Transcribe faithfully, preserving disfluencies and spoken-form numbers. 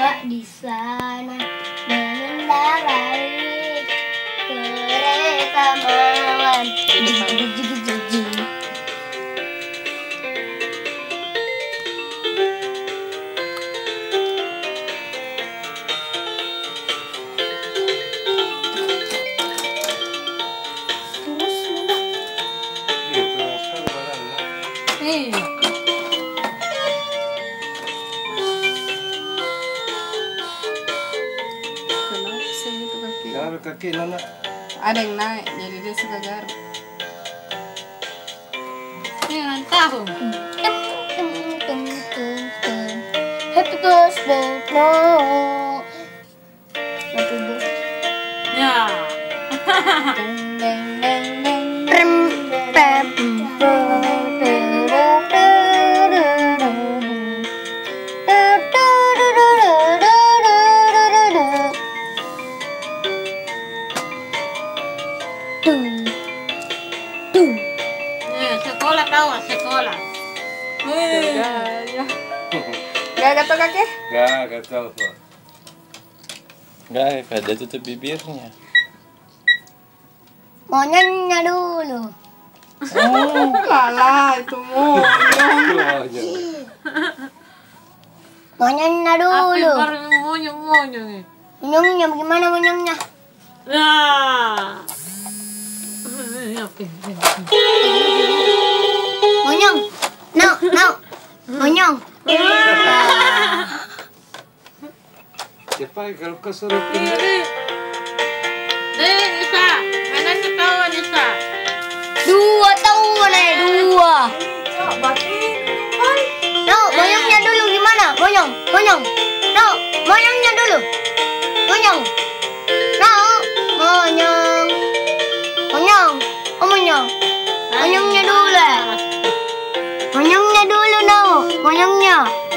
tua di sana mengendarai kereta malam. Garuk kaki Nana. Ada yang naik, jadi dia suka garuk. Ini ulang tahun. Happy birthday, no. Happy birthday. Ya. Rem, pem, Eh, sekolah tahu, sekolah. Ya. Gak gatal kaki? Gak, gak tahu. Gak, ada tutup bibirnya. monyongnya dulu. Oh, lala itu mau. Monyongnya Apa dulu. yang baru monyong-monyong nih? Monyongnya bagaimana monyongnya? Ya. Oke. Monyong. No, no. Monyong. Siapa kalau kau suruh pindah? Eh, Nisa, mana ketawa Nisa? Dua tahun eh, dua. No, monyongnya dulu gimana? Monyong, monyong. No, monyongnya dulu. Monyong. No, monyong. Monyong. Oh, monyong. Monyongnya dulu. eh. Monyongnya dulu, no. Monyongnya.